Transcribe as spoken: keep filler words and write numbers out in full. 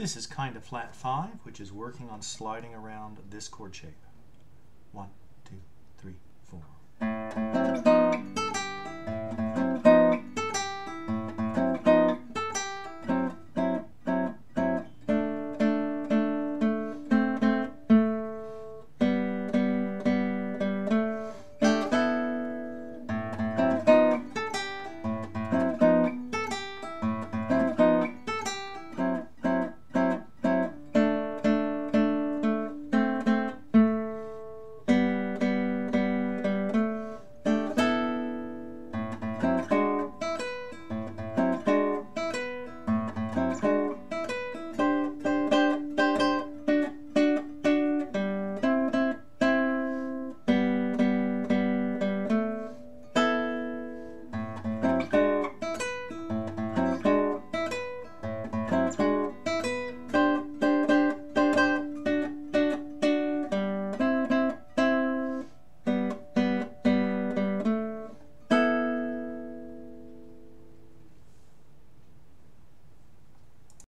This is kind of flat five, which is working on sliding around this chord shape. One, two, three, four.